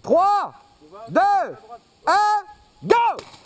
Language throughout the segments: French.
3, 2, 1, go!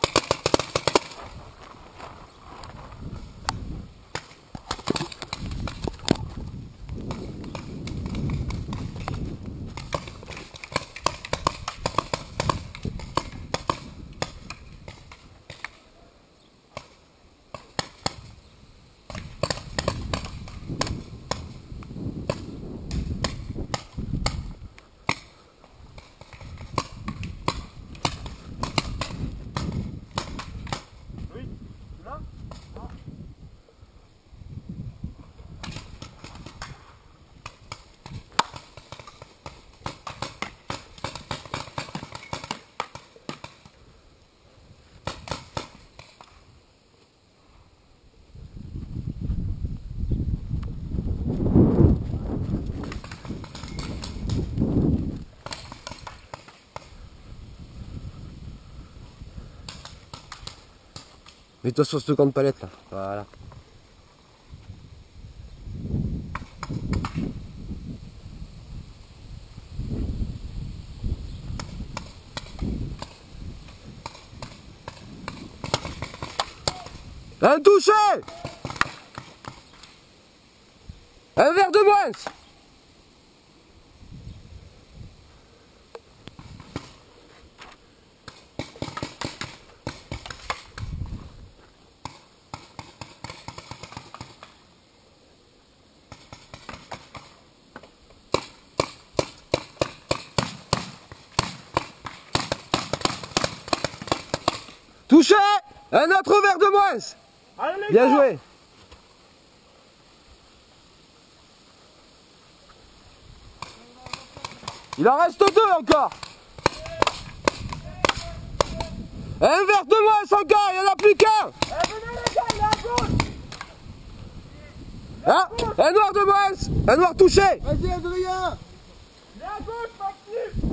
Mets-toi sur ce camp de palette là, voilà. Un touché! Un verre de moins! Touché! Un autre verre de moins! Allez, les Bien gars. joué! Il en reste deux encore! Un verre de moins encore, il n'y en a plus qu'un! Eh, venez les gars, il est à gauche. Hein? Un noir de moins! Un noir touché! Vas-y Adrien. Il est à gauche, Maxime.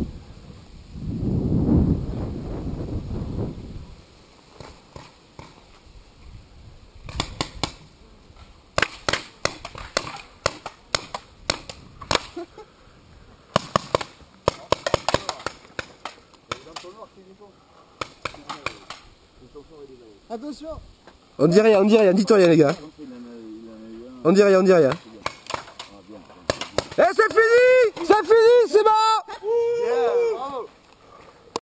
Attention! On dit rien, dis-toi rien les gars. On dit rien, Eh c'est fini! C'est fini, c'est bon! Yeah, bravo.